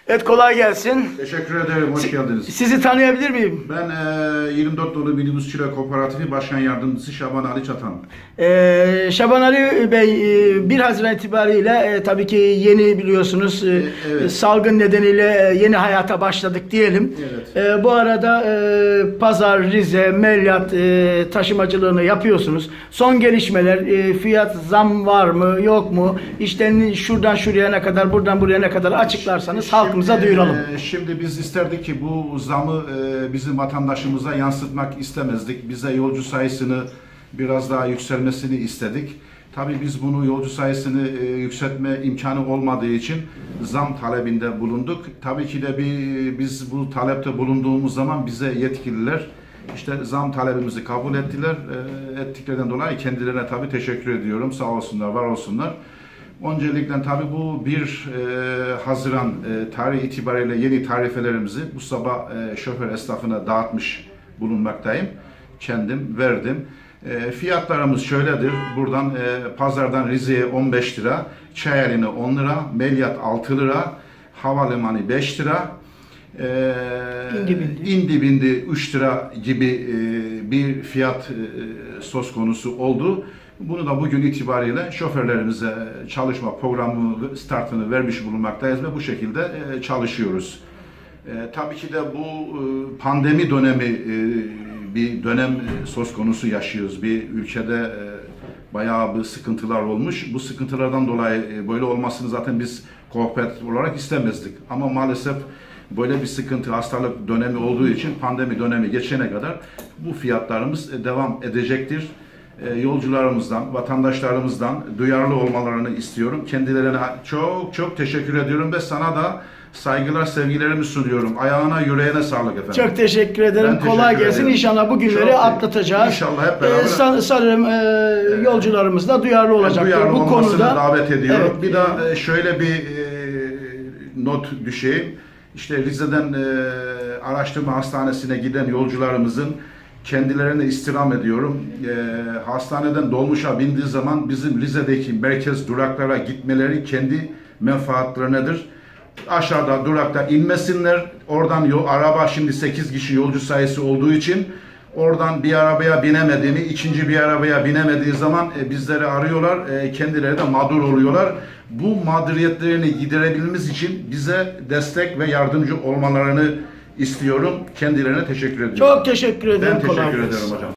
Evet, kolay gelsin. Teşekkür ederim, hoş geldiniz. Sizi tanıyabilir miyim? Ben 24 Dolu Minibüs Çile Kooperatifi Başkan Yardımcısı Şaban Ali Çatan. Şaban Ali Bey, 1 Haziran itibariyle tabii ki yeni biliyorsunuz, Evet. salgın nedeniyle yeni hayata başladık diyelim. Evet. Bu arada Pazar, Rize, Melyat taşımacılığını yapıyorsunuz. Son gelişmeler, fiyat zam var mı yok mu? İşte şuradan şuraya ne kadar, buradan buraya ne kadar açıklarsanız halkımıza duyuralım. Şimdi biz isterdik ki bu zamı bizim vatandaşımıza yansıtmak istemezdik. Bize yolcu sayısını biraz daha yükselmesini istedik. Tabii biz bunu yolcu sayısını yükseltme imkanı olmadığı için zam talebinde bulunduk. Tabii ki de biz bu talepte bulunduğumuz zaman bize yetkililer işte zam talebimizi kabul ettiler. Ettiklerinden dolayı kendilerine tabii teşekkür ediyorum. Sağ olsunlar, var olsunlar. Öncelikle tabii bu 1 Haziran tarihi itibariyle yeni tarifelerimizi bu sabah şoför esnafına dağıtmış bulunmaktayım. Kendim verdim. Fiyatlarımız şöyledir. Buradan pazardan Rize'ye 15 lira, Çayeli'ne 10 lira, Melyat 6 lira, Havalimanı 5 lira, İndibindi 3 lira gibi bir fiyat söz konusu oldu. Bunu da bugün itibariyle şoförlerimize çalışma programı startını vermiş bulunmaktayız ve bu şekilde çalışıyoruz. Tabii ki de bu pandemi dönemi bir dönem söz konusu yaşıyoruz. Bir ülkede bayağı bir sıkıntılar olmuş. Bu sıkıntılardan dolayı böyle olmasını zaten biz kooperatif olarak istemezdik. Ama maalesef böyle bir sıkıntı, hastalık dönemi olduğu için pandemi dönemi geçene kadar bu fiyatlarımız devam edecektir. Yolcularımızdan, vatandaşlarımızdan duyarlı olmalarını istiyorum. Kendilerine çok çok teşekkür ediyorum ve sana da saygılar, sevgilerimi sunuyorum. Ayağına, yüreğine sağlık efendim. Çok teşekkür ederim. Kolay gelsin. İnşallah bu günleri atlatacağız. İnşallah hep beraber. Sanırım yolcularımız da duyarlı olacak. Duyarlı bu konuda davet ediyorum. Evet. Bir de şöyle bir not düşeyim. İşte Rize'den araştırma hastanesine giden yolcularımızın kendilerine istirham ediyorum. Hastaneden dolmuşa bindiği zaman bizim Rize'deki merkez duraklara gitmeleri kendi menfaatlerinedir. Aşağıda durakta inmesinler. Oradan araba şimdi 8 kişi yolcu sayısı olduğu için oradan bir arabaya binemediğini, ikinci bir arabaya binemediği zaman bizleri arıyorlar. Kendileri de mağdur oluyorlar. Bu mağduriyetlerini giderebilmemiz için bize destek ve yardımcı olmalarını istiyorum. Kendilerine teşekkür ediyorum. Çok teşekkür ederim. Ben teşekkür ederim hocam.